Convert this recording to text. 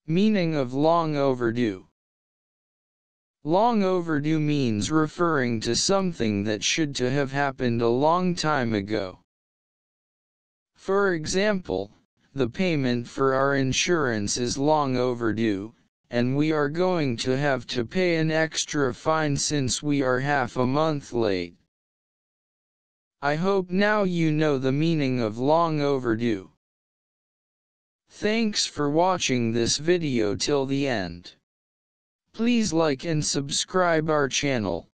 Meaning of long overdue. Long overdue means referring to something that should to have happened a long time ago. For example, the payment for our insurance is long overdue, and we are going to have to pay an extra fine since we are half a month late. I hope now you know the meaning of long overdue. Thanks for watching this video till the end. Please like and subscribe our channel.